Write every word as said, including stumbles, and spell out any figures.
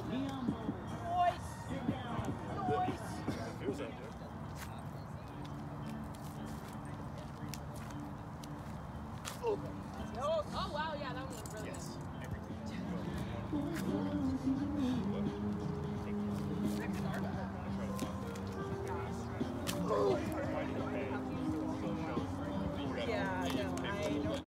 Feels out there. Oh, wow, yeah, that one was really Yes. good.